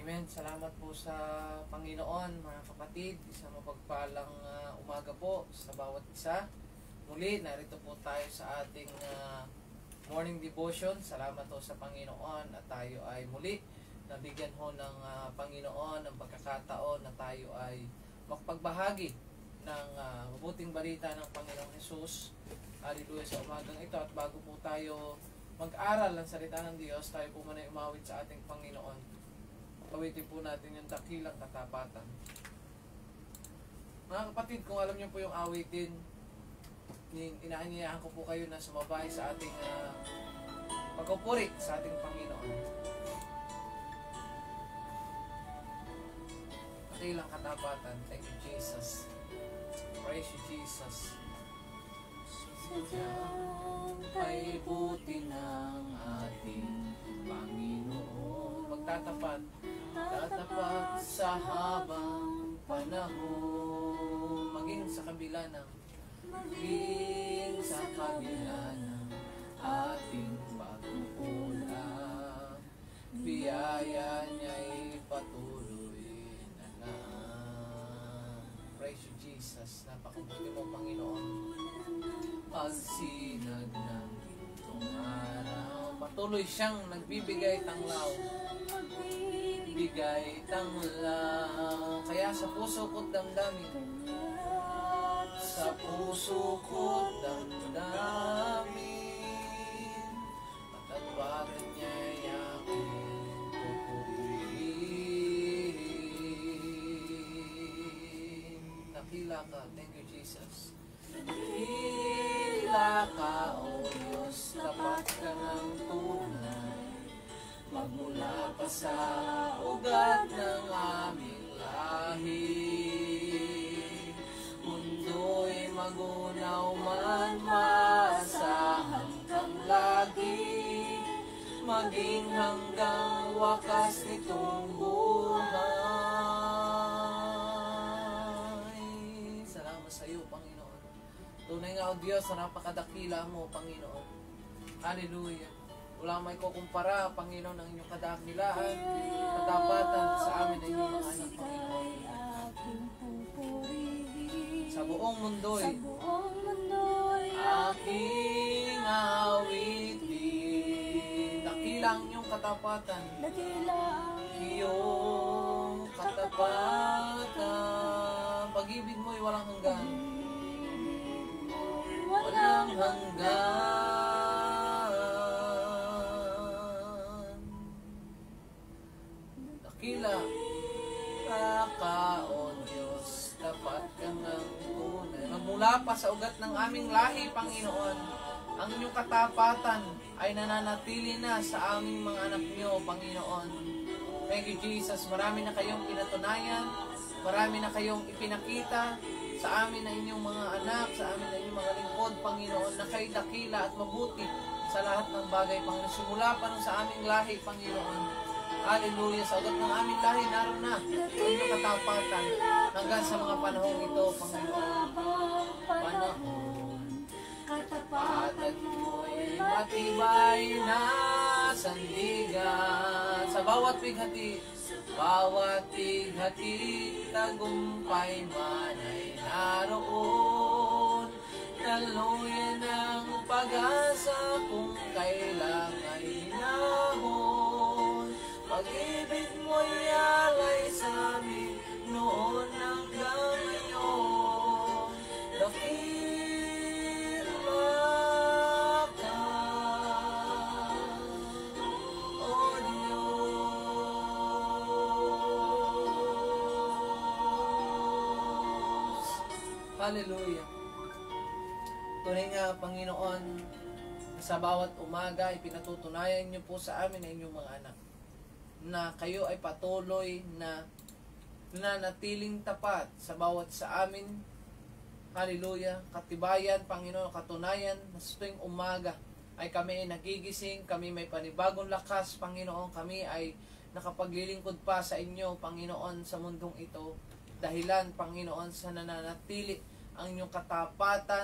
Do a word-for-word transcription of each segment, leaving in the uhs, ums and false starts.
Amen. Salamat po sa Panginoon, mga kapatid. Isang mapagpalang uh, umaga po sa bawat isa. Muli, narito po tayo sa ating uh, morning devotion. Salamat po sa Panginoon at tayo ay muli nabigyan ho ng uh, Panginoon ng pagkakataon na tayo ay makapagbahagi ng uh, mabuting balita ng Panginoong Hesus. Hallelujah sa umagang ito. At bago po tayo mag-aral ng salita ng Diyos, tayo po muna umawit sa ating Panginoon. Awitin po natin yung dakilang katapatan. Mga kapatid, kung alam niyo po yung awitin, inaanyayahan ko po kayo na sumabay sa ating uh, pagpupuri sa ating Panginoon. Dakilang katapatan. Thank you, Jesus. Praise you, Jesus. Sadyang ay buti ng ating Panginoon. Magtatapat. Tatapat sa habang panahon, maging sa kabila ng maging sa kabila ng ating pagkukulang, biyaya niya'y patuloy na lang. Praise you, Jesus. Napakabuti mo, Panginoon. Pagsinag ng itong araw, patuloy siyang nagbibigay tanglaw, bigay tanglaw. Kaya sa puso ko't damdamin, sa puso ko't damdamin, matagbagan niya'y aking pupurihin. Nakila ka. Thank you, Jesus. Nakila ka, O Diyos, tapat ka ng tunay, magmula pa sa ugat ng aming lahi. Mundo'y magunaw man, maasahan kang lagi, maging hanggang wakas nitong buhay. Salamat sa iyo, Panginoon. Tunay nga, O Diyos, na napakadakila mo, Panginoon. Hallelujah. Wala may kukumpara, Panginoon, ang inyong kadakilaan, katapatan sa amin ay inyong mga anak, Panginoon. Sa buong mundo'y aking awitin. Dakilang inyong katapatan, iyong katapatan. Pag-ibig mo'y walang hanggan, walang hanggan. Kila ka, O Diyos, tapat ka ng tunay. Magmula pa sa ugat ng aming lahi, Panginoon, ang inyong katapatan ay nananatili na sa aming mga anak niyo, Panginoon. Thank you, Jesus. Marami na kayong pinatunayan, marami na kayong ipinakita sa amin na inyong mga anak, sa amin na inyong mga lingkod, Panginoon, na kayo dakila at mabuti sa lahat ng bagay, Panginoon. Simula pa nun sa aming lahi, Panginoon. Hallelujah. Sa ugat ng aming lahi, naroon na ang inyong katapatan hanggang sa mga panahong ito, Panginoon. Panahon, katapatan mo'y matibay na sandigan. Sa bawat bighati, bawat bighati, tagumpay man ay naroon. Daluyan ng pag-asa kung kailang ay hinahon. Pag-ibig mo'y alay sa amin noon hanggang ngayon. Dakila ka, O Diyos. Hallelujah. Tunay nga, Panginoon, sa bawat umaga, ipinatutunayan niyo po sa amin na inyong mga anak na kayo ay patuloy na nanatiling tapat sa bawat sa amin. Hallelujah. Katibayan, Panginoon, katunayan na sa tuwing umaga ay kami ay nagigising, kami may panibagong lakas, Panginoon. Kami ay nakapaglilingkod pa sa inyo, Panginoon, sa mundong ito. Dahilan, Panginoon, sa nananatili ang inyong katapatan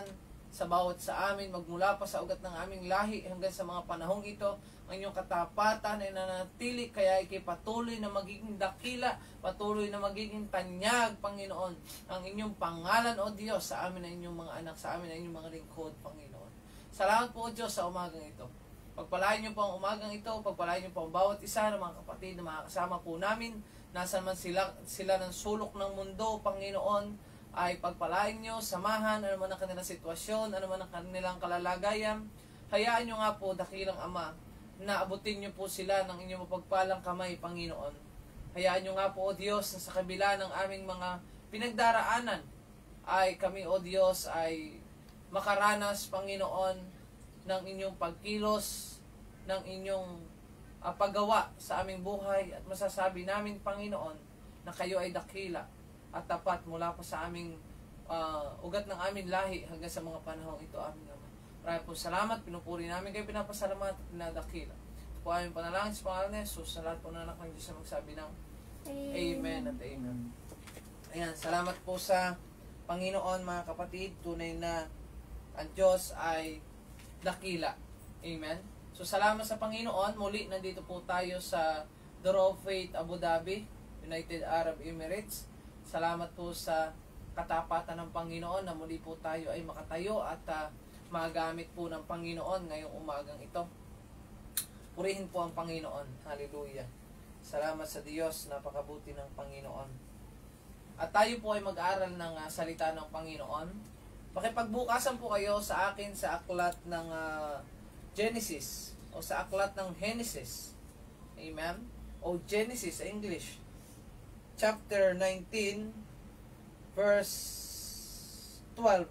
sa bawat sa amin, magmula pa sa ugat ng aming lahi hanggang sa mga panahong ito. Ang inyong katapatan ay nanatili, kaya ikay patuloy na magiging dakila, patuloy na magiging tanyag, Panginoon, ang inyong pangalan, O Diyos, sa amin na inyong mga anak, sa amin na inyong mga lingkod, Panginoon. Salamat po, O Diyos, sa umagang ito. Pagpalain niyo po ang umagang ito, pagpalain niyo po ang bawat isa ng mga kapatid na makakasama po namin, nasan man sila, sila ng sulok ng mundo, Panginoon, ay pagpalain niyo, samahan, ano man ang kanilang sitwasyon, ano man ang kanilang kalalagayan. Hayaan niyo nga po, dakilang Ama, na abutin niyo po sila ng inyong mapagpalang kamay, Panginoon. Hayaan niyo nga po, O Diyos, na sa kabila ng aming mga pinagdaraanan, ay kami, O Diyos, ay makaranas, Panginoon, ng inyong pagkilos, ng inyong uh, paggawa sa aming buhay, at masasabi namin, Panginoon, na kayo ay dakila at tapat mula po sa aming uh, ugat ng aming lahi hanggang sa mga panahong ito, aming Ama. Maraming po salamat, pinupuri namin kayo, pinapasalamat at pinadakila. Ito po aming panalangin sa pangalan ni Jesus, sa lahat po na anak ng Diyos na magsabi ng Amen, amen at amen. Ayan, salamat po sa Panginoon, mga kapatid. Tunay na ang Diyos ay dakila. Amen. So salamat sa Panginoon. Muli nandito po tayo sa Door of Faith, Abu Dhabi, United Arab Emirates. Salamat po sa katapatan ng Panginoon na muli po tayo ay makatayo at uh, magamit po ng Panginoon ngayong umagang ito. Purihin po ang Panginoon. Hallelujah. Salamat sa Diyos, napakabuti ng Panginoon. At tayo po ay mag-aral ng uh, salita ng Panginoon. Pakipagbukasan po kayo sa akin sa aklat ng uh, Genesis o sa aklat ng Genesis. Amen? O Genesis sa English. Chapter nineteen, verse twelve.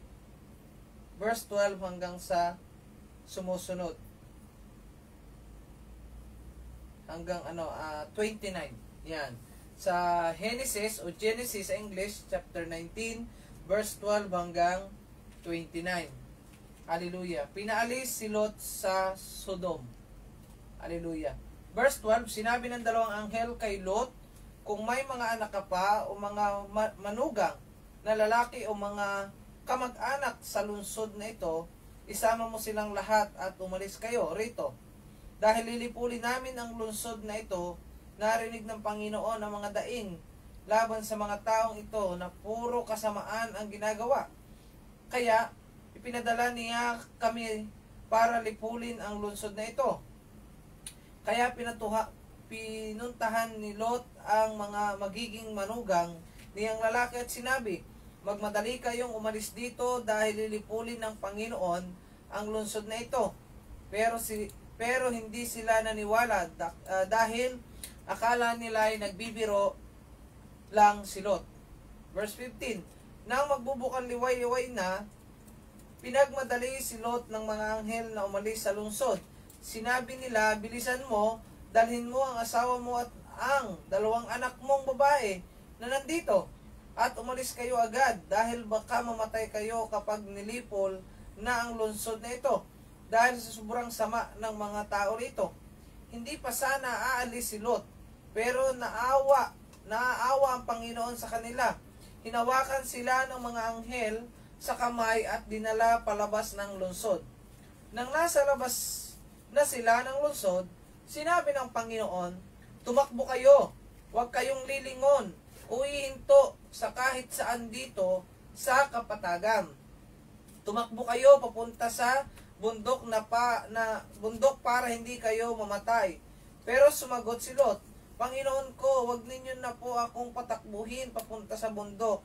Verse twelve hanggang sa sumusunod. Hanggang ano, uh, twenty-nine. Yan. Sa Genesis o Genesis sa English, chapter nineteen, verse twelve hanggang twenty-nine. Hallelujah. Pinaalis si Lot sa Sodom. Hallelujah. Verse twelve, sinabi ng dalawang anghel kay Lot, kung may mga anak ka pa o mga manugang na lalaki o mga kamag-anak sa lungsod na ito, isama mo silang lahat at umalis kayo rito. Dahil lilipulin namin ang lungsod na ito, narinig ng Panginoon ang mga daing laban sa mga taong ito na puro kasamaan ang ginagawa. Kaya, ipinadala niya kami para lipulin ang lungsod na ito. Kaya pinatuha, pinuntahan ni Lot ang mga magiging manugang niyang lalaki at sinabi, magmadali kayong umalis dito dahil lilipulin ng Panginoon ang lungsod na ito. Pero, si, pero hindi sila naniwala da, uh, dahil akala nila ay nagbibiro lang si Lot. Verse fifteen, nang magbubukang liway-liway na, pinagmadali si Lot ng mga anghel na umalis sa lungsod. Sinabi nila, bilisan mo, dalhin mo ang asawa mo at ang dalawang anak mong babae na nandito, at umalis kayo agad dahil baka mamatay kayo kapag nilipol na ang lungsod na ito dahil sa sobrang sama ng mga tao rito. Hindi pa sana aalis si Lot, pero naawa naaawa ang Panginoon sa kanila. Hinawakan sila ng mga anghel sa kamay at dinala palabas ng lungsod. Nang nasa labas na sila ng lungsod, sinabi ng Panginoon, tumakbo kayo, huwag kayong lilingon, uhihinto sa kahit saan dito sa kapatagan. Tumakbo kayo papunta sa bundok na pa na bundok para hindi kayo mamatay. Pero sumagot si Lot, Panginoon ko, wag ninyo na po akong patakbuhin papunta sa bundok.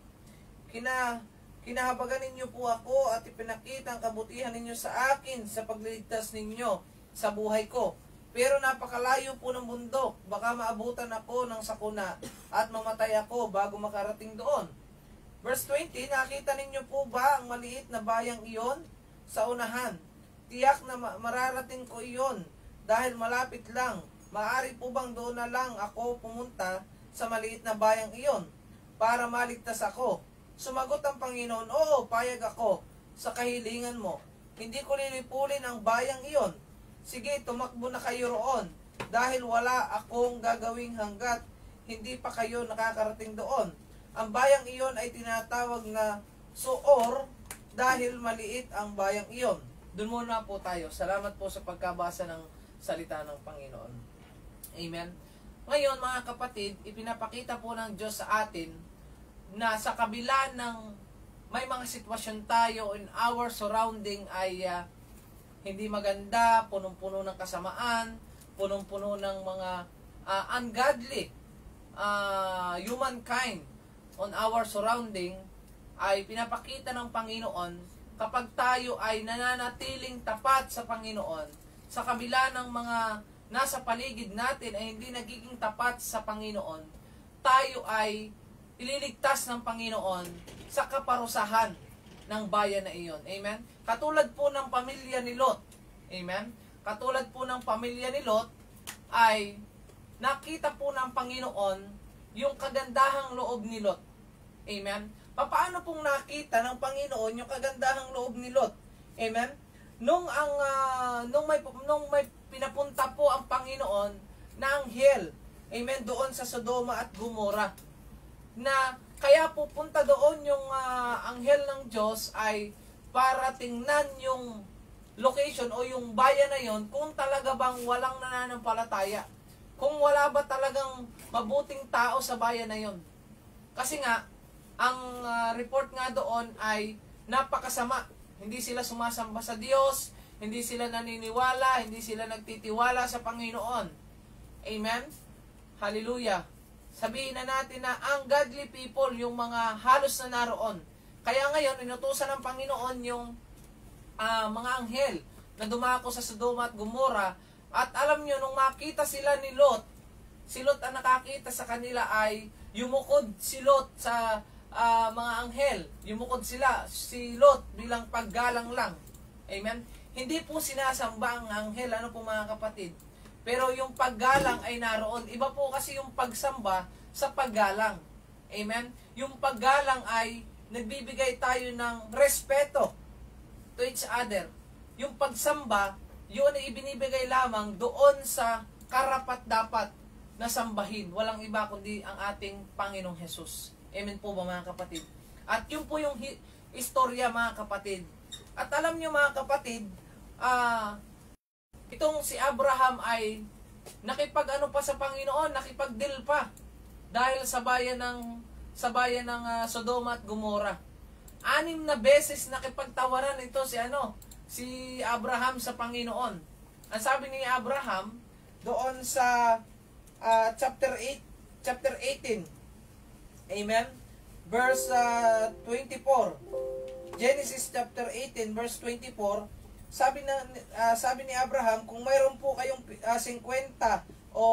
Kina kinahabagan ninyo po ako at ipinakita ang kabutihan ninyo sa akin sa pagliligtas ninyo sa buhay ko. Pero napakalayo po ng bundok, baka maabutan ako ng sakuna at mamatay ako bago makarating doon. Verse twenty, nakita ninyo po ba ang maliit na bayang iyon sa unahan? Tiyak na mararating ko iyon dahil malapit lang. Maaari po bang doon na lang ako pumunta sa maliit na bayang iyon para maligtas ako? Sumagot ang Panginoon, oo, payag ako sa kahilingan mo. Hindi ko lilipulin ang bayang iyon. Sige, tumakbo na kayo roon dahil wala akong gagawing hanggat hindi pa kayo nakakarating doon. Ang bayang iyon ay tinatawag na Soor dahil maliit ang bayang iyon. Doon muna po tayo. Salamat po sa pagkabasa ng salita ng Panginoon. Amen. Ngayon mga kapatid, ipinapakita po ng Diyos sa atin na sa kabila ng may mga sitwasyon tayo in our surrounding ay uh, hindi maganda, punong-puno ng kasamaan, punong-puno ng mga uh, ungodly uh, humankind on our surrounding, ay pinapakita ng Panginoon kapag tayo ay nananatiling tapat sa Panginoon, sa kabila ng mga nasa paligid natin ay hindi nagiging tapat sa Panginoon, tayo ay ililigtas ng Panginoon sa kaparusahan ng bayan na iyon. Amen? Katulad po ng pamilya ni Lot. Amen? Katulad po ng pamilya ni Lot ay nakita po ng Panginoon yung kagandahang loob ni Lot. Amen? Paano pong nakita ng Panginoon yung kagandahang loob ni Lot? Amen? Nung ang uh, nung may nung may pinapunta po ang Panginoon na anghel, amen, doon sa Sodoma at Gomora, na kaya pupunta doon yung uh, anghel ng Diyos ay para tingnan yung location o yung bayan na yon kung talaga bang walang nananampalataya, kung wala ba talagang mabuting tao sa bayan na yon. Kasi nga ang uh, report nga doon ay napakasama. Hindi sila sumasamba sa Diyos, hindi sila naniniwala, hindi sila nagtitiwala sa Panginoon. Amen? Hallelujah. Sabihin na natin na ang godly people, yung mga halos na naroon. Kaya ngayon, inutusan ng Panginoon yung uh, mga anghel na dumako sa Sodoma at Gomora. At alam nyo, nung makita sila ni Lot, si Lot ang nakakita sa kanila ay yumukod si Lot sa uh, mga anghel. Yumukod sila, si Lot bilang paggalang lang. Amen? Hindi po sinasamba ang anghel, ano po mga kapatid? Pero yung paggalang ay naroon. Iba po kasi yung pagsamba sa paggalang. Amen? Yung paggalang ay nagbibigay tayo ng respeto to each other. Yung pagsamba, yun ay ibinibigay lamang doon sa karapat-dapat na sambahin. Walang iba kundi ang ating Panginoong Hesus. Amen po ba mga kapatid? At yun po yung hi- istorya mga kapatid. At alam nyo mga kapatid, ah... Uh, itong si Abraham ay nakipag-ano pa sa Panginoon, nakipag-deal pa dahil sa bayan ng sa bayan ng uh, Sodoma at Gomora. Anim na beses nakipagtawaran ito si ano, si Abraham sa Panginoon. Ang sabi ni Abraham doon sa uh, chapter eight, chapter eighteen. Amen. Verse uh, twenty-four. Genesis chapter eighteen verse twenty-four. Sabi na uh, sabi ni Abraham, kung mayroon po kayong uh, fifty o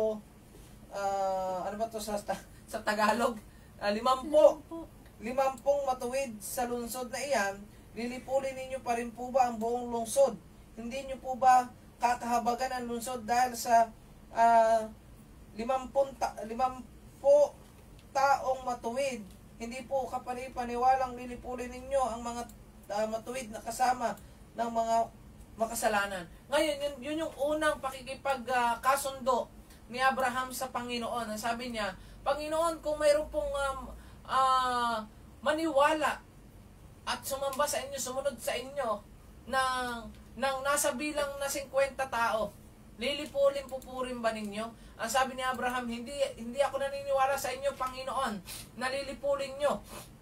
uh, ano ba to sa sa Tagalog, uh, limampu, limampung matuwid sa lungsod na iyan, lilipulin ninyo pa rin po ba ang buong lungsod? Hindi niyo po ba kakahabagan ang lungsod dahil sa uh, limampung ta, limampu taong matuwid? Hindi po kapani-paniwalang lilipulin ninyo ang mga uh, matuwid na kasama ng mga makasalanan. Ngayon, yun, yun yung unang pakikipagkasundo uh, ni Abraham sa Panginoon. Sabi niya, Panginoon, kung mayroon pong um, uh, maniwala at sumamba sa inyo, sumunod sa inyo, ng, ng nasa bilang na fifty tao, lilipulin pupurin ba ninyo? Ang sabi ni Abraham, hindi, hindi ako naniniwala sa inyo, Panginoon, nalilipulin nyo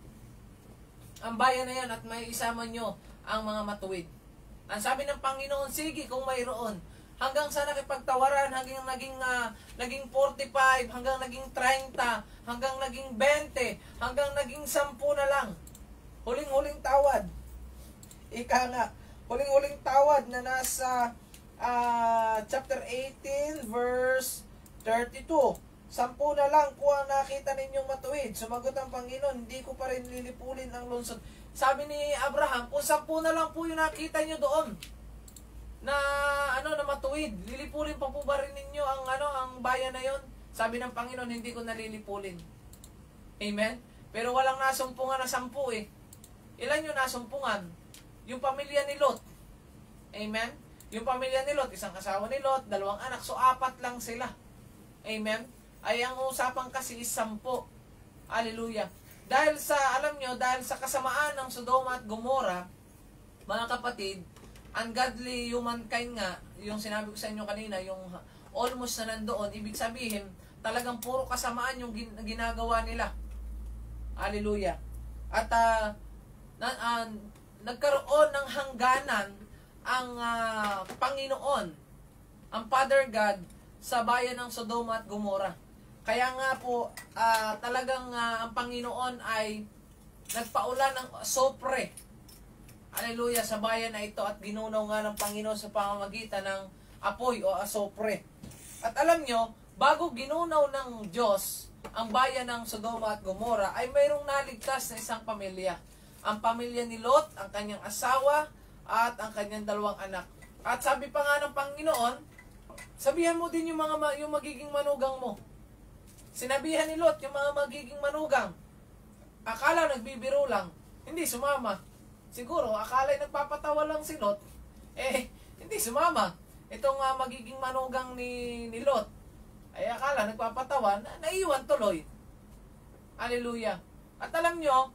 ang bayan na yan at may isama nyo ang mga matuwid. Ang sabi ng Panginoon, sige kung mayroon. Hanggang sa nakipagtawaran, hanggang naging, uh, naging forty-five, hanggang naging thirty, hanggang naging twenty, hanggang naging ten na lang. Huling-huling tawad. Ika nga, huling-huling tawad na nasa uh, chapter eighteen, verse thirty-two. Sampu na lang po ang nakita ninyong matuwid. Sumagot ang Panginoon, hindi ko pa rin lilipulin ang lungsod. Sabi ni Abraham, kung sampu na lang po yung nakita nyo doon na ano na matuwid, lilipulin pa po ba rin ninyo ang ano ang bayan na yon? Sabi ng Panginoon, hindi ko nalilipulin. Amen? Pero walang nasumpungan na sampu eh. Ilan yung nasumpungan? Yung pamilya ni Lot. Amen? Yung pamilya ni Lot, isang kasawa ni Lot, dalawang anak, so apat lang sila. Amen? Ay ang usapan kasi is sampu. Hallelujah. dahil sa, alam nyo, dahil sa kasamaan ng Sodoma at Gomora, mga kapatid, ungodly humankind nga, yung sinabi ko sa inyo kanina, yung almost na nandoon, ibig sabihin, talagang puro kasamaan yung ginagawa nila. Hallelujah. At uh, na, uh, nagkaroon ng hangganan ang uh, Panginoon, ang Father God, sa bayan ng Sodoma at Gomora. Kaya nga po, uh, talagang uh, ang Panginoon ay nagpaulan ng sopre. Hallelujah, sa bayan na ito, at ginunaw nga ng Panginoon sa pamamagitan ng apoy o asopre. At alam nyo, bago ginunaw ng Diyos ang bayan ng Sodoma at Gomora, ay mayroong naligtas na isang pamilya. Ang pamilya ni Lot, ang kanyang asawa, at ang kanyang dalawang anak. At sabi pa nga ng Panginoon, sabihan mo din yung mga yung magiging manugang mo. Sinabihan ni Lot yung mga magiging manugang. Akala nagbibiro lang, hindi sumama. Siguro, akala nagpapatawa lang si Lot, eh, hindi sumama. Itong uh, magiging manugang ni, ni Lot, ay akala nagpapatawa, na, naiwan tuloy. Hallelujah. At alam nyo,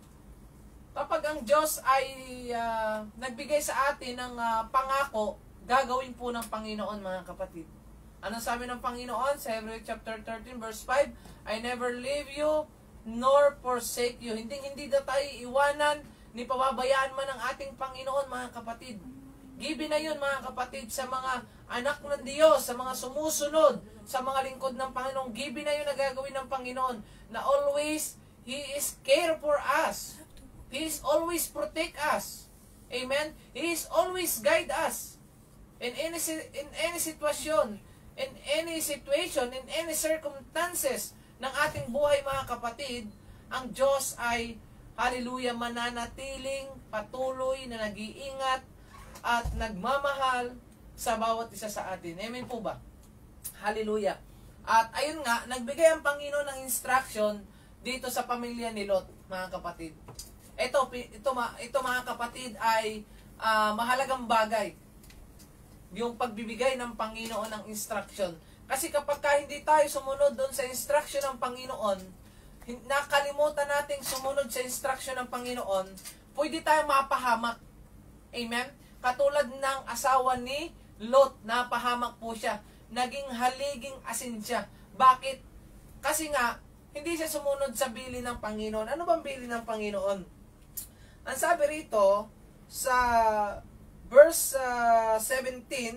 kapag ang Diyos ay uh, nagbigay sa atin ng uh, pangako, gagawin po ng Panginoon, mga kapatid. Anong sabi ng Panginoon sa Hebrews chapter thirteen verse five? I never leave you nor forsake you. Hindi hindi na tayo iwanan ni pababayaan man ng ating Panginoon, mga kapatid. Given na yun, mga kapatid, sa mga anak ng Diyos, sa mga sumusunod, sa mga lingkod ng Panginoon. Given na yun na gagawin ng Panginoon, na always He is care for us. He is always protect us. Amen? He is always guide us. In any, in any situation, in any situation, in any circumstances ng ating buhay, mga kapatid, ang Diyos ay, hallelujah, mananatiling patuloy na nag-iingat at nagmamahal sa bawat isa sa atin. Amen po ba? Hallelujah. At ayun nga, nagbigay ang Panginoon ng instruction dito sa pamilya ni Lot, mga kapatid. Ito, ito, ito mga kapatid, ay uh, mahalagang bagay. Yung pagbibigay ng Panginoon ng instruction. Kasi kapag ka hindi tayo sumunod doon sa instruction ng Panginoon, nakalimutan nating sumunod sa instruction ng Panginoon, pwede tayo mapahamak. Amen? Katulad ng asawa ni Lot, napahamak po siya. Naging haliging asin siya. Bakit? Kasi nga, hindi siya sumunod sa bili ng Panginoon. Ano bang bili ng Panginoon? Ang sabi rito, sa verse uh, seventeen,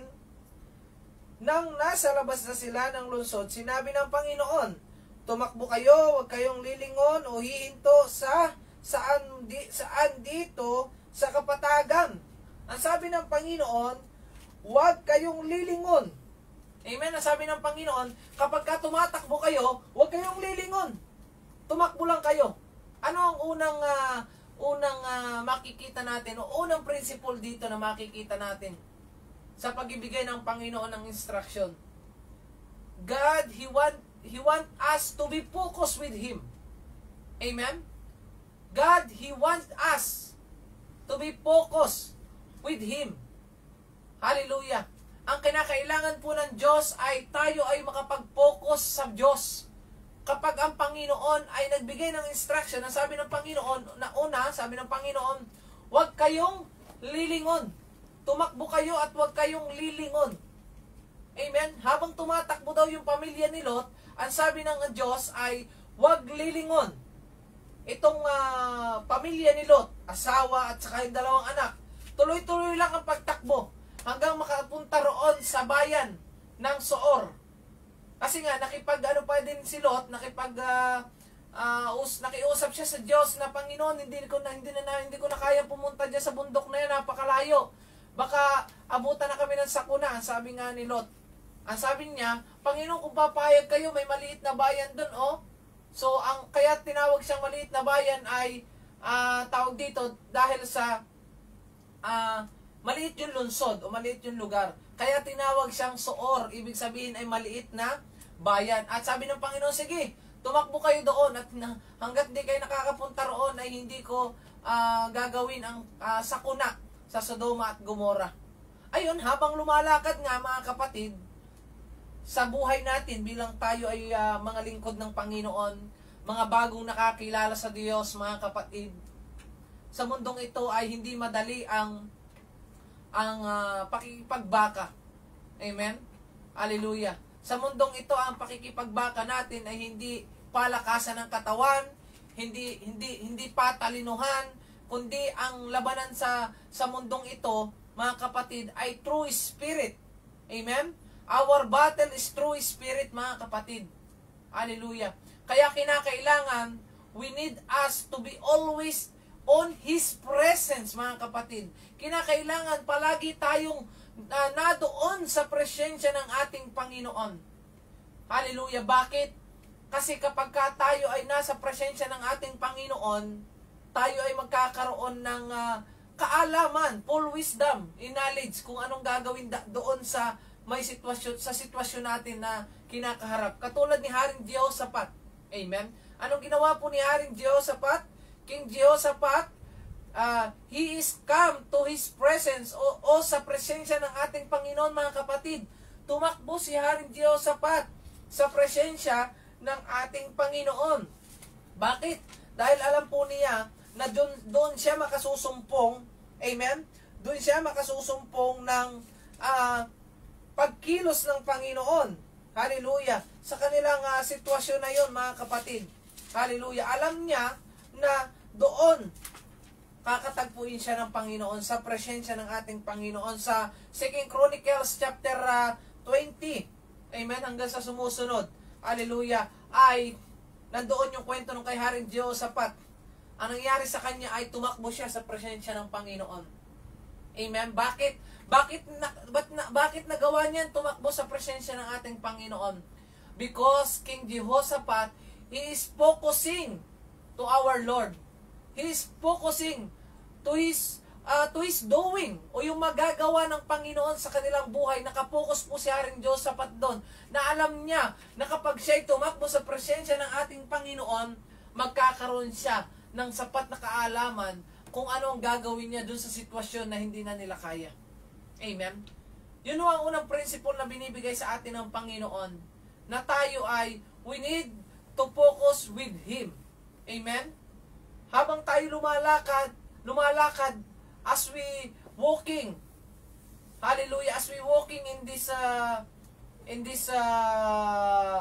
nang nasa labas na sila ng lungsod, sinabi ng Panginoon, tumakbo kayo, huwag kayong lilingon o hihinto sa saan, di, saan dito sa kapatagan. Ang sabi ng Panginoon, huwag kayong lilingon. Amen? Ang sabi ng Panginoon, kapag ka tumatakbo kayo, huwag kayong lilingon. Tumakbo lang kayo. Ano ang unang uh, unang uh, makikita natin o unang principle dito na makikita natin sa pagbibigay ng Panginoon ng instruction? God, He want, He want us to be focused with Him. Amen? God, He wants us to be focused with Him. Hallelujah. Ang kinakailangan po ng Diyos ay tayo ay makapag-focus sa Diyos. Kapag ang Panginoon ay nagbigay ng instruction, ang sabi ng Panginoon, na una, sabi ng Panginoon, huwag kayong lilingon. Tumakbo kayo at huwag kayong lilingon. Amen? Habang tumatakbo daw yung pamilya ni Lot, ang sabi ng Diyos ay, huwag lilingon. Itong uh, pamilya ni Lot, asawa at saka yung dalawang anak, tuloy-tuloy lang ang pagtakbo hanggang makapunta roon sa bayan ng Soor. Kasi nga, nakipag, ano pa din si Lot, nakipag, uh, uh, us, nakiusap siya sa Diyos na, Panginoon, hindi ko na, hindi na, hindi ko na kaya pumunta dyan sa bundok na yan, napakalayo. Baka abutan na kami ng sakuna, ang sabi nga ni Lot. Ang sabi niya, Panginoon, kung papayag kayo, may maliit na bayan dun, oh. So, ang kaya tinawag siyang maliit na bayan ay, uh, tawag dito, dahil sa, uh, maliit yung lungsod, o maliit yung lugar. Kaya tinawag siyang Soor, ibig sabihin ay maliit na bayan. At sabi ng Panginoon, sige, tumakbo kayo doon at na, hanggat di kayo nakakapunta roon ay hindi ko uh, gagawin ang uh, sakuna sa Sodoma at Gomora. Ayun, habang lumalakad nga mga kapatid, sa buhay natin bilang tayo ay uh, mga lingkod ng Panginoon, mga bagong nakakilala sa Diyos, mga kapatid. Sa mundong ito ay hindi madali ang ang uh, pakikipagbaka. Amen? Hallelujah. Sa mundong ito, ang pakikipagbaka natin ay hindi palakasan ng katawan, hindi hindi hindi patalinuhan, kundi ang labanan sa sa mundong ito, mga kapatid, ay true spirit. Amen? Our battle is true spirit, mga kapatid. Hallelujah. Kaya kinakailangan, we need us to be always on His presence, mga kapatid. Kinakailangan palagi tayong uh, nadoon sa presensya ng ating Panginoon. Hallelujah. Bakit? Kasi kapag ka tayo ay nasa presensya ng ating Panginoon, tayo ay magkakaroon ng uh, kaalaman, full wisdom, in knowledge, kung anong gagawin da- doon sa may sitwasyon, sa sitwasyon natin na kinakaharap. Katulad ni Haring Jehoshaphat. Amen? Anong ginawa po ni Haring Jehoshaphat? King Jehoshaphat, uh, he is come to his presence o, o sa presensya ng ating Panginoon, mga kapatid. Tumakbo si Haring Jehoshaphat sa presensya ng ating Panginoon. Bakit? Dahil alam po niya na doon, doon siya makasusumpong, amen? Doon siya makasusumpong ng uh, pagkilos ng Panginoon. Hallelujah. Sa kanilang uh, sitwasyon na yon, mga kapatid. Hallelujah. Alam niya na doon kakatagpuin siya ng Panginoon sa presensya ng ating Panginoon sa Second Chronicles chapter uh, twenty. Amen? Hanggang sa sumusunod. Hallelujah. Ay nandoon yung kwento ng kay Haring Jehoshaphat. Ang nangyari sa kanya ay tumakbo siya sa presensya ng Panginoon. Amen? Bakit? Bakit na, ba't na, bakit nagawa niyan tumakbo sa presensya ng ating Panginoon? Because King Jehoshaphat, he is focusing to our Lord. He is focusing to his uh, to his doing o yung magagawa ng Panginoon sa kanilang buhay. Nakapokus po si Haring Jehoshaphat doon na alam niya na kapag siya'y tumakbo sa presensya ng ating Panginoon, magkakaroon siya ng sapat na kaalaman kung ano ang gagawin niya doon sa sitwasyon na hindi na nila kaya. Amen? Yun ho ang unang principle na binibigay sa atin ng Panginoon, na tayo ay we need to focus with Him. Amen? Habang tayo lumalakad, lumalakad as we walking, hallelujah, as we walking in this, uh, in this, uh,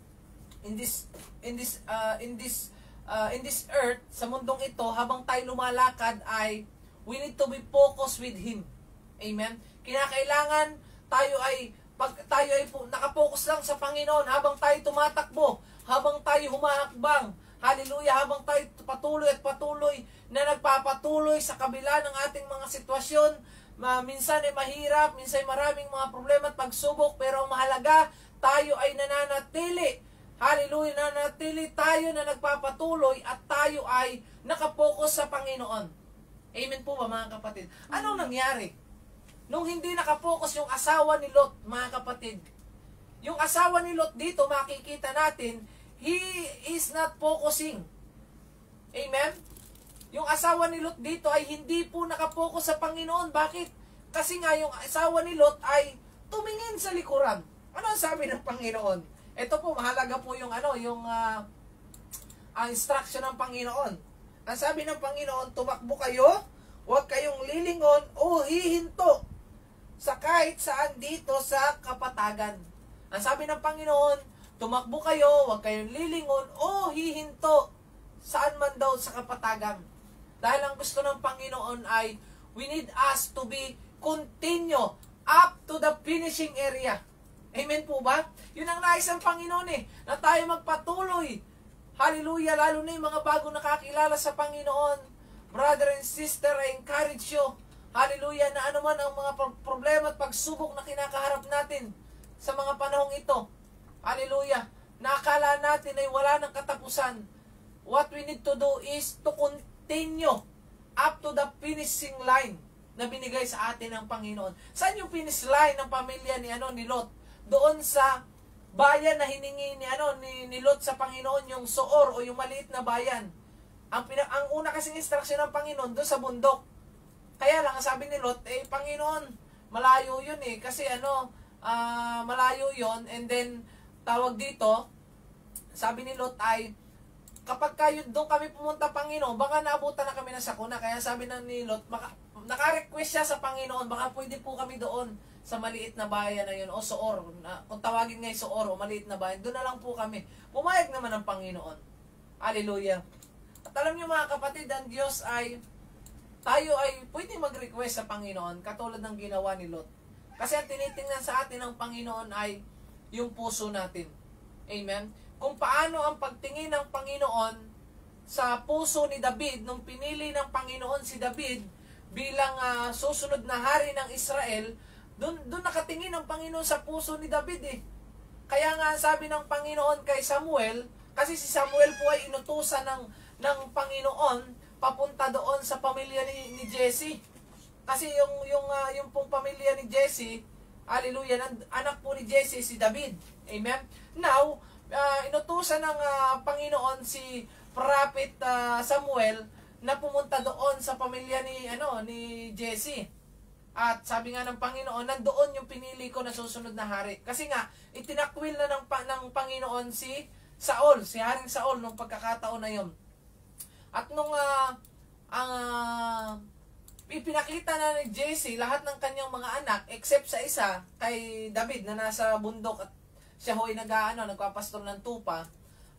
in this, in this, uh, in this, uh, in this earth, sa mundong ito, habang tayo lumalakad ay, we need to be focused with Him. Amen? Kinakailangan tayo ay, pag tayo ay nakapokus lang sa Panginoon, habang tayo tumatakbo, habang tayo humahakbang, hallelujah, habang tayo patuloy at patuloy na nagpapatuloy sa kabila ng ating mga sitwasyon, ma, minsan ay mahirap, minsan ay maraming mga problema at pagsubok, pero ang mahalaga, tayo ay nananatili, hallelujah, nananatili tayo na nagpapatuloy at tayo ay nakapokus sa Panginoon. Amen po ba, mga kapatid? Anong nangyari? Nung hindi nakapokus yung asawa ni Lot, mga kapatid, yung asawa ni Lot dito, makikita natin, he is not focusing. Amen? Yung asawa ni Lot dito ay hindi po nakapokus sa Panginoon. Bakit? Kasi nga yung asawa ni Lot ay tumingin sa likuran. Ano ang sabi ng Panginoon? Ito po, mahalaga po yung ano, yung uh, ang instruction ng Panginoon. Ang sabi ng Panginoon, tumakbo kayo, huwag kayong lilingon o hihinto sa kahit saan dito sa kapatagan. Ang sabi ng Panginoon, tumakbo kayo, huwag kayong lilingon o hihinto saan man daw sa kapatagan. Dahil ang gusto ng Panginoon ay we need us to be continue up to the finishing area. Amen po ba? Yun ang nais ng Panginoon eh, na tayo magpatuloy. Hallelujah, lalo na yung mga bago nakakilala sa Panginoon. Brother and sister, I encourage you, hallelujah, na anuman ang mga problema at pagsubok na kinakaharap natin sa mga panahong ito, hallelujah, nakakala natin ay wala ng katapusan. What we need to do is to continue up to the finishing line na binigay sa atin ng Panginoon. Saan yung finish line ng pamilya ni ano ni Lot? Doon sa bayan na hiningi ni ano ni, ni Lot sa Panginoon, yung Soor o yung maliit na bayan. Ang, ang una kasing instruction ng Panginoon doon sa bundok. Kaya lang, sabi ni Lot, eh, Panginoon, malayo yun eh. Kasi ano, uh, malayo yun. And then, tawag dito, sabi ni Lot ay, kapag kayo doon kami pumunta, Panginoon, baka naabutan na kami ng sakuna. Kaya sabi na ni Lot, maka, naka-request siya sa Panginoon, baka pwede po kami doon sa maliit na bayan na yun, o Soor, na, kung tawagin ngay Soor, o maliit na bayan, doon na lang po kami. Pumayag naman ang Panginoon. Hallelujah. At alam niyo mga kapatid, ang Diyos ay, tayo ay pwede mag-request sa Panginoon, katulad ng ginawa ni Lot. Kasi ang tinitingnan sa atin ng Panginoon ay yung puso natin. Amen? Kung paano ang pagtingin ng Panginoon sa puso ni David, nung pinili ng Panginoon si David bilang uh, susunod na hari ng Israel, doon doon nakatingin ang Panginoon sa puso ni David eh. Kaya nga sabi ng Panginoon kay Samuel, kasi si Samuel po ay inutusan ng, ng Panginoon papunta doon sa pamilya ni, ni Jesse. Kasi yung, yung, uh, yung pong pamilya ni Jesse, hallelujah, anak po ni Jesse si David. Amen? Now, uh, inutusan ng uh, Panginoon si Prophet uh, Samuel na pumunta doon sa pamilya ni ano ni Jesse. At sabi nga ng Panginoon, nandoon yung pinili ko na susunod na hari. Kasi nga, itinakwil na ng, ng Panginoon si Saul, si Haring Saul nung pagkakataon na yon. At nung uh, ang uh, ipinakita na ni Jesse lahat ng kanyang mga anak except sa isa kay David na nasa bundok at siya ho'y nag-aano, nagpapastol ng tupa,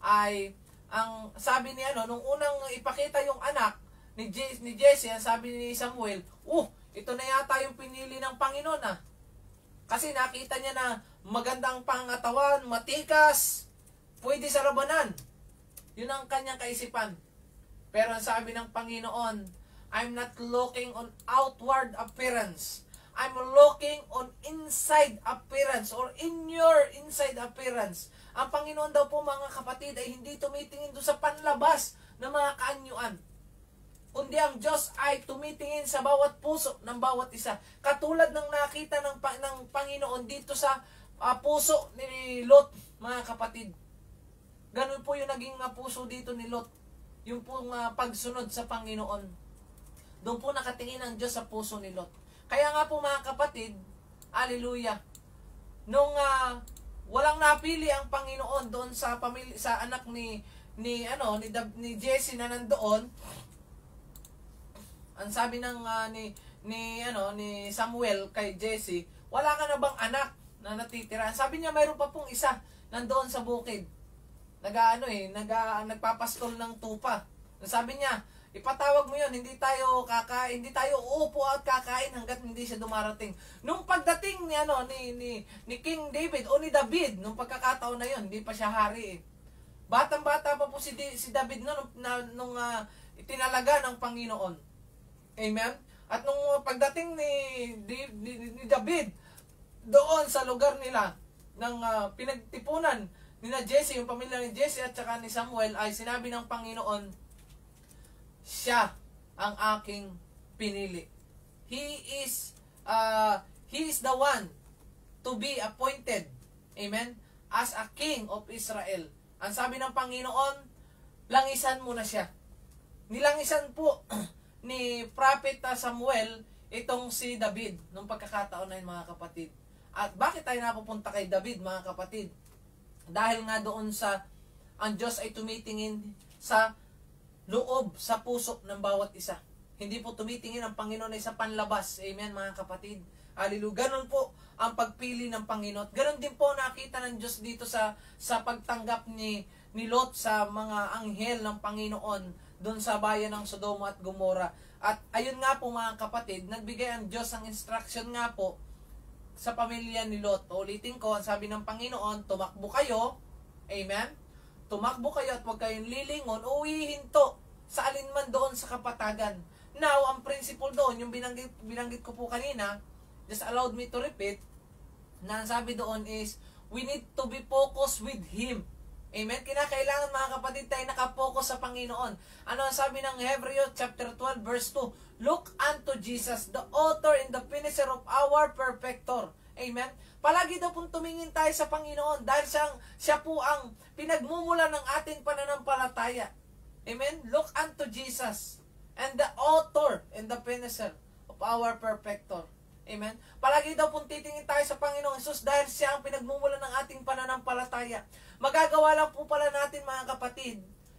ay ang sabi ni ano nung unang ipakita yung anak ni Jesse, ni Jesse, ang sabi ni Samuel, "Uh, ito na yata yung pinili ng Panginoon ah." Kasi nakita niya na magandang pangatawan, matikas, pwede sa labanan. Yun ang kanyang kaisipan. Pero ang sabi ng Panginoon, I'm not looking on outward appearance. I'm looking on inside appearance or in your inside appearance. Ang Panginoon daw po mga kapatid ay hindi tumitingin doon sa panlabas ng mga kaanyuan. Kundi ang Diyos ay tumitingin sa bawat puso ng bawat isa. Katulad ng nakita ng, ng Panginoon dito sa uh, puso ni Lot, mga kapatid. Ganun po yung naging uh, puso dito ni Lot. Yung pong uh, pagsunod sa Panginoon. Doon po nakatingin ang Diyos sa puso ni Lot. Kaya nga po mga kapatid, hallelujah, nung uh, walang napili ang Panginoon doon sa pamilya, sa anak ni ni ano ni, ni Jesse na nandoon, ang sabi ng uh, ni ni ano ni Samuel kay Jesse, wala ka na bang anak na natitira? Sabi niya mayroon pa pong isa nandoon sa bukid. Nag-aano eh, nag nagpapastol ng tupa. Sabi niya, ipatawag mo yun, hindi tayo kakain, hindi tayo uupo at kakain hanggat hindi siya dumarating. Nung pagdating ni ano ni ni, ni King David o ni David, nung pagkakataon na yun, hindi pa siya hari eh. Batang-bata pa po si, si David no, nung, na, nung uh, itinalaga ng Panginoon. Amen? At nung pagdating ni, ni, ni David doon sa lugar nila ng uh, pinagtipunan ni na Jesse, yung pamilya ni Jesse at saka ni Samuel, ay sinabi ng Panginoon, siya ang aking pinili. He is uh, he is the one to be appointed, amen, as a king of Israel. Ang sabi ng Panginoon, langisan mo na siya. Nilangisan po ni Prophet Samuel itong si David nung pagkakataon na yun, mga kapatid. At bakit tayo napupunta kay David, mga kapatid? Dahil nga doon sa ang Diyos ay tumitingin sa loob, sa puso ng bawat isa. Hindi po tumitingin ang Panginoon ay sa panlabas. Amen, mga kapatid. Hallelujah. Ganon po ang pagpili ng Panginoon. Ganon din po nakita ng Diyos dito sa sa pagtanggap ni ni Lot sa mga anghel ng Panginoon doon sa bayan ng Sodoma at Gomora. At ayun nga po mga kapatid, nagbigay ang Diyos ng instruction nga po sa pamilya ni Lot. Ulitin ko, ang sabi ng Panginoon, tumakbo kayo, amen, tumakbo kayo at huwag kayong lilingon o hihinto sa alinman doon sa kapatagan. Now, ang principle doon, yung binanggit, binanggit ko po kanina, just allowed me to repeat, na ang sabi doon is, we need to be focused with Him. Amen? Kinakailangan mga kapatid tayo nakapokus sa Panginoon. Ano ang sabi ng Hebrews chapter twelve verse two? Look unto Jesus, the author and the finisher of our perfector. Amen? Palagi daw pong tumingin tayo sa Panginoon dahil siyang, siya po ang pinagmumula ng ating pananampalataya. Amen? Look unto Jesus and the author and the finisher of our perfector. Amen? Palagi daw pong titingin tayo sa Panginoong Jesus dahil siya ang pinagmumula ng ating pananampalataya. Magagawa lang po pala natin mga kapatid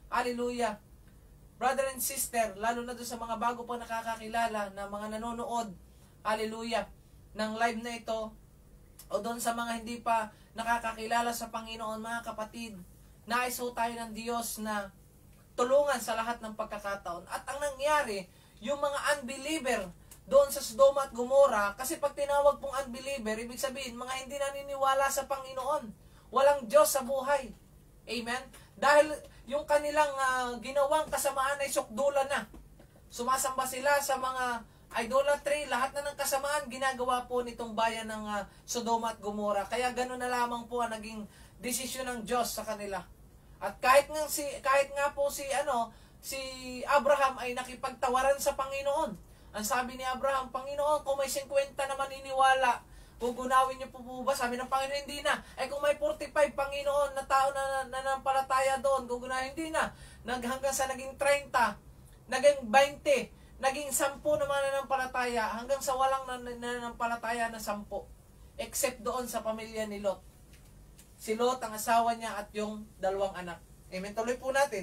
Hallelujah. Brother and sister, lalo na doon sa mga bago pa nakakakilala na mga nanonood, hallelujah, ng live na ito, o doon sa mga hindi pa nakakakilala sa Panginoon, mga kapatid, nais ho tayo ng Diyos na tulungan sa lahat ng pagkakataon. At ang nangyari, yung mga unbeliever doon sa Sodoma at Gomora, kasi pag tinawag pong unbeliever, ibig sabihin, mga hindi naniniwala sa Panginoon. Walang Diyos sa buhay. Amen? Dahil yung kanilang uh, ginawang kasamaan ay sukdulan na. Sumasamba sila sa mga idolatry, lahat na ng kasamaan ginagawa po nitong bayan ng uh, Sodoma at Gomora. Kaya gano'n na lamang po ang naging desisyon ng Diyos sa kanila. At kahit nga si kahit nga po si ano, si Abraham ay nakipagtawaran sa Panginoon. Ang sabi ni Abraham, Panginoon, kung may fifty na maniniwala, gugunawin niyo po po ba? Sabi ng Panginoon, hindi na. Eh kung may forty-five, Panginoon, na tao na nanampalataya doon, gugunawin, hindi na. Hanggang sa naging thirty, naging twenty, naging ten na mananampalataya, hanggang sa walang nananampalataya na ten. Except doon sa pamilya ni Lot. Si Lot, ang asawa niya, at yung dalawang anak. Amen. Tuloy po natin.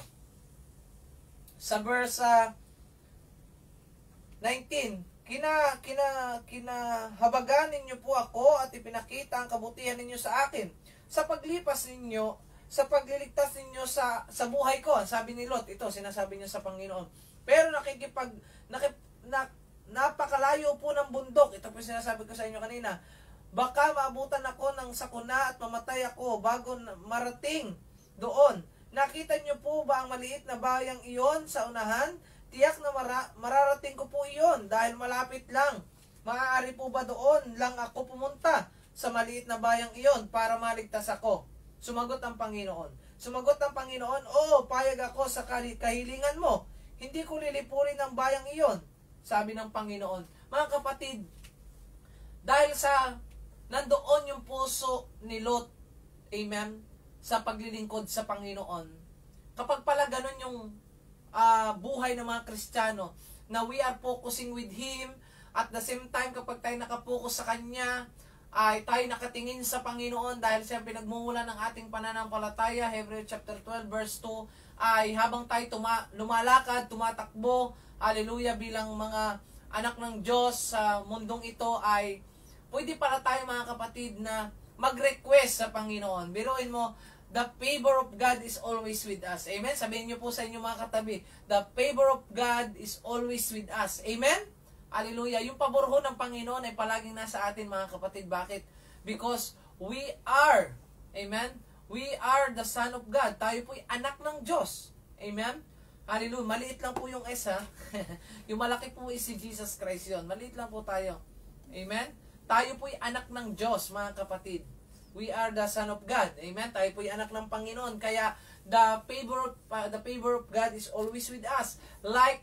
Sa verse uh, nineteen, kina kina kinahabagan ninyo po ako at ipinakita ang kabutihan ninyo sa akin sa paglipas ninyo, sa pagliligtas ninyo sa sa buhay ko. Sabi ni Lot, ito sinasabi niya sa Panginoon. Pero nakikipag nakip, na, napakalayo po ng bundok. Ito po sinasabi ko sa inyo kanina. Baka maabutan ako ng sakuna at mamatay ako bago marating doon. Nakita niyo po ba ang maliit na bayang iyon sa unahan? Tiyak na mara, mararating ko po iyon dahil malapit lang. Maaari po ba doon lang ako pumunta sa maliit na bayang iyon para maligtas ako? Sumagot ang Panginoon. Sumagot ang Panginoon, oo, payag ako sa kahilingan mo. Hindi ko lilipurin ang bayang iyon. Sabi ng Panginoon. Mga kapatid, dahil sa nandoon yung puso ni Lot, amen, sa paglilingkod sa Panginoon, kapag pala ganun yung Uh, buhay ng mga Kristiyano, na we are focusing with Him, at the same time kapag tayo nakapokus sa Kanya, ay tayo nakatingin sa Panginoon dahil siya pinagmumula ng ating pananampalataya. Hebrews chapter twelve verse two, ay habang tayo tuma- lumalakad, tumatakbo, hallelujah, bilang mga anak ng Diyos sa mundong ito, ay pwede pala tayo mga kapatid na mag-request sa Panginoon. Biruin mo, the favor of God is always with us. Amen? Sabihin niyo po sa inyo mga katabi, the favor of God is always with us. Amen? Hallelujah. Yung pabor ho ng Panginoon ay palaging nasa atin mga kapatid. Bakit? Because we are, amen? We are the Son of God. Tayo po'y anak ng Diyos. Amen? Hallelujah. Maliit lang po yung S, ha? Yung malaki po is si Jesus Christ yun. Maliit lang po tayo. Amen? Tayo po'y anak ng Diyos, mga kapatid. We are the Son of God. Amen? Tayo po'y anak ng Panginoon. Kaya, the favor, uh, the favor of God is always with us. Like,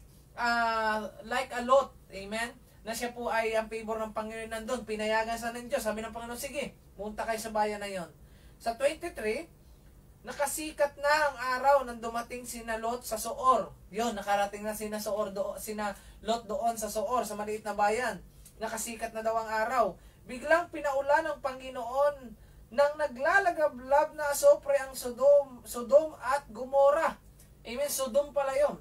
uh, like a Lot. Amen? Na siya po ay ang favor ng Panginoon nandun. Pinayagan sa ng Diyos. Sabi ng Panginoon, sige, punta kayo sa bayan na yon. Sa twenty-three, nakasikat na ang araw nang dumating sina Lot sa Soor. Yon, nakarating na sina Soor do, sina Lot doon sa Soor, sa maliit na bayan. Nakasikat na daw ang araw. Biglang pinaulan ng Panginoon nang naglalagablab na asopre ang Sodom, Sodom at Gomora. Amen, Sodom pala yun.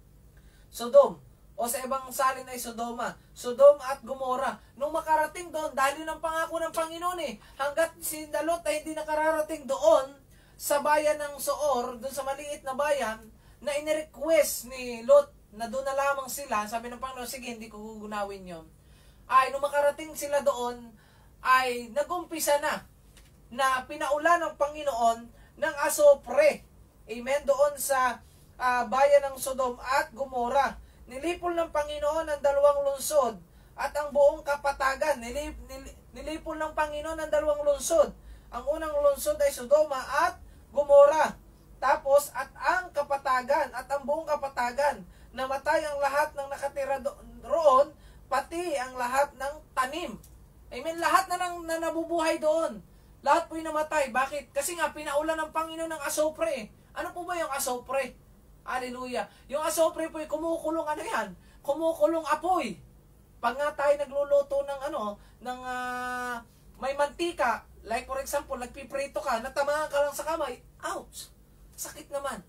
Sodom. O sa ibang salin ay Sodoma. Sodom at Gomora. Nung makarating doon, dahil yun ang pangako ng Panginoon eh. Hanggat si Lot ay hindi nakararating doon, sa bayan ng Soor, doon sa maliit na bayan, na inirequest ni Lot na doon na lamang sila, sabi ng Panginoon, sige, hindi ko gugunawin yun. Ay, nung makarating sila doon, ay nagumpisa na na pinaulan ng Panginoon ng asopre. Amen? Doon sa uh, bayan ng Sodom at Gomora. Nilipol ng Panginoon ang dalawang lungsod at ang buong kapatagan. Nilip, nil, nilipol ng Panginoon ang dalawang lungsod. Ang unang lungsod ay Sodoma at Gomora. Tapos, at ang kapatagan, at ang buong kapatagan. Namatay ang lahat ng nakatira do- roon, pati ang lahat ng tanim. Amen? Lahat na, nang, na nabubuhay doon. Lahat po'y namatay. Bakit? Kasi nga, pinaulan ng Panginoon ng asopre. Ano po ba yung asopre? Hallelujah. Yung asopre po'y kumukulong ano yan? Kumukulong apoy. Pag nga tayo nagluluto ng ano, ng uh, may mantika, like for example, nagpiprito ka, natamaan ka lang sa kamay, ouch! Sakit naman.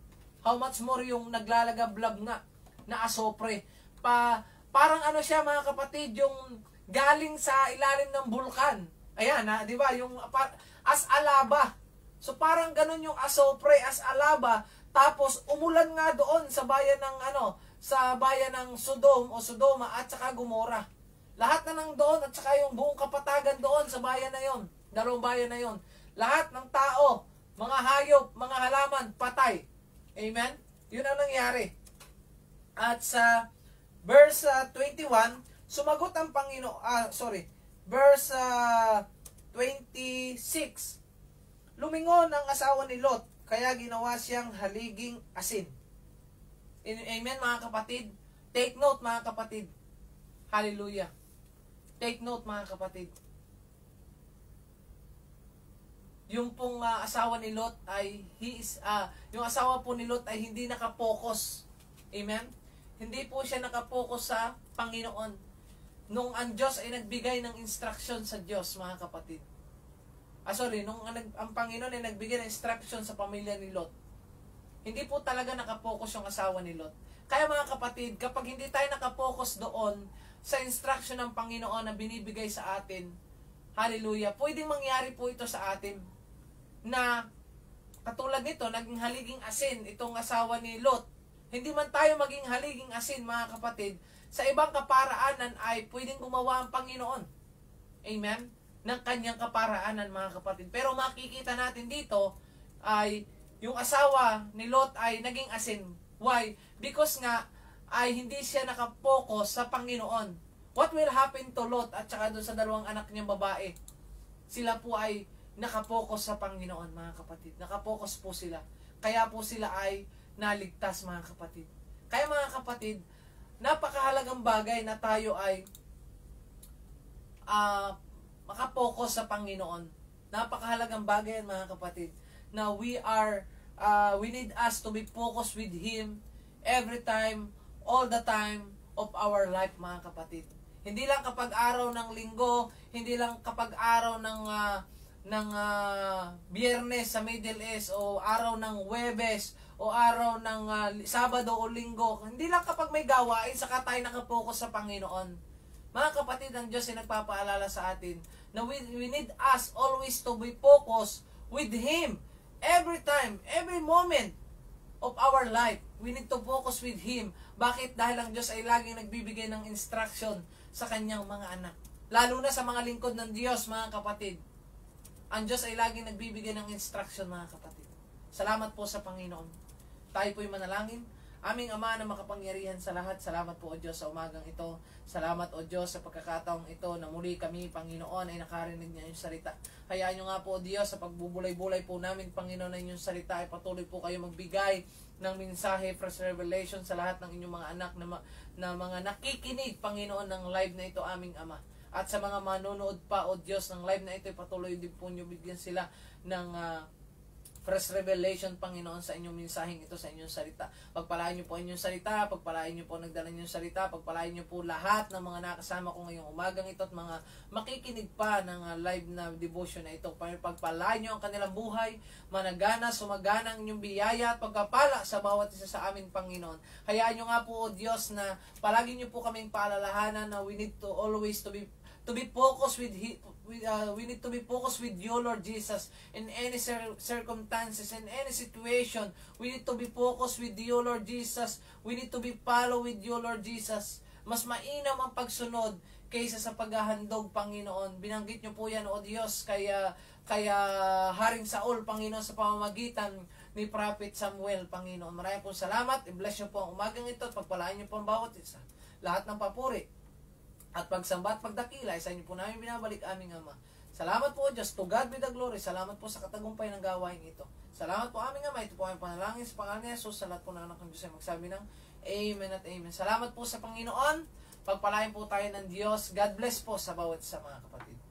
How much more yung naglalagablab nga na asopre. Pa, parang ano siya mga kapatid, yung galing sa ilalim ng bulkan. Ayan ha, di ba? Yung as alaba. So parang ganun yung asopre as alaba. Tapos umulan nga doon sa bayan ng ano, sa bayan ng Sodom o Sodoma at saka Gomora. Lahat na nang doon at saka yung buong kapatagan doon sa bayan na yon, dalawang bayan na yon. Lahat ng tao, mga hayop, mga halaman, patay. Amen? Yun ang nangyari. At sa verse uh, twenty-one, sumagot ang Panginoon, ah, sorry, verse uh, twenty-six, lumingon ang asawa ni Lot, kaya ginawa siyang haliging asin. Amen mga kapatid? Take note mga kapatid. Hallelujah. Take note mga kapatid. Yung pong uh, asawa ni Lot ay he is uh, yung asawa po ni Lot ay hindi nakapokus. Amen? Hindi po siya nakapokus sa Panginoon. Nung ang Diyos ay nagbigay ng instruction sa Diyos, mga kapatid. Ah, sorry, nung ang, ang Panginoon ay nagbigay ng instruction sa pamilya ni Lot, hindi po talaga nakapokus yung asawa ni Lot. Kaya mga kapatid, kapag hindi tayo nakapokus doon sa instruction ng Panginoon na binibigay sa atin, hallelujah, pwedeng mangyari po ito sa atin na katulad nito, naging haliging asin itong asawa ni Lot. Hindi man tayo maging haliging asin, mga kapatid, sa ibang kaparaanan ay pwedeng gumawa ang Panginoon. Amen? Ng kanyang kaparaanan, mga kapatid. Pero makikita natin dito ay yung asawa ni Lot ay naging asin. Why? Because nga ay hindi siya nakapokus sa Panginoon. What will happen to Lot at saka doon sa dalawang anak niyang babae? Sila po ay nakapokus sa Panginoon, mga kapatid. Nakapokus po sila. Kaya po sila ay naligtas, mga kapatid. Kaya mga kapatid, napakahalagang bagay na tayo ay uh, makapokus sa Panginoon. Napakahalagang bagay yan, mga kapatid, na we are uh, we need us to be focused with Him every time, all the time of our life, mga kapatid. Hindi lang kapag araw ng linggo, hindi lang kapag araw ng uh, ng uh, Biyernes sa Middle East o araw ng Huwebes o araw ng uh, Sabado o Linggo. Hindi lang kapag may gawain saka tayo nakapokus sa Panginoon. Mga kapatid, ang Diyos ay nagpapaalala sa atin na we, we need us always to be focused with Him. Every time, every moment of our life, we need to focus with Him. Bakit? Dahil ang Diyos ay laging nagbibigay ng instruction sa kanyang mga anak. Lalo na sa mga lingkod ng Diyos, mga kapatid. Ang Diyos ay laging nagbibigay ng instruction, mga kapatid. Salamat po sa Panginoon. Tayo po'y manalangin. Aming Ama na makapangyarihan sa lahat, salamat po o Diyos sa umagang ito. Salamat o Diyos sa pagkakataong ito na muli kami, Panginoon, ay nakarinig niya yung salita. Hayaan nyo nga po o Diyos sa pagbubulay-bulay po namin, Panginoon, na inyong salita ay patuloy po kayo magbigay ng mensahe, fresh revelation sa lahat ng inyong mga anak na, na mga nakikinig, Panginoon, ng live na ito, aming Ama. At sa mga manonood pa o Diyos ng live na ito, patuloy din po nyo bigyan sila ng uh, fresh revelation, Panginoon, sa inyong mensaheng ito, sa inyong salita. Pagpalain niyo po inyong salita, pagpalain niyo po nagdala ninyong salita, pagpalain niyo po lahat ng mga nakasama ko ngayong umagang ito at mga makikinig pa ng uh, live na devotion na ito. Pagpalain niyo ang kanilang buhay, managana, sumagana ang inyong biyaya at pagkapala sa bawat isa sa amin, Panginoon. Hayaan niyo nga po, O Diyos, na palagi niyo po kaming paalalahanan na we need to always to be to be focused with He, we, uh, we need to be focused with you, Lord Jesus, in any cir- circumstances, in any situation. We need to be focused with you, Lord Jesus. We need to be follow with you, Lord Jesus. Mas mainam ang pagsunod kaysa sa paghahandog, Panginoon. Binanggit niyo po yan, O Diyos, kaya kaya Haring Saul, Panginoon, sa pamamagitan ni Prophet Samuel, Panginoon. Maraming po salamat. I-bless niyo po ang umagang ito at pagpalain niyo po ang bawat isa. Lahat ng papuri at pagsamba at pagdakila, sa inyo po namin binabalik, aming Ama. Salamat po, Diyos. To God be the glory. Salamat po sa katagumpay ng gawain ito. Salamat po, aming Ama. Ito po ang panalangin sa pangalan ni Jesus. Sa lahat po ng anak ng Diyos ay magsabi ng Amen at Amen. Salamat po sa Panginoon. Pagpalain po tayo ng Diyos. God bless po sa bawat isa, mga kapatid.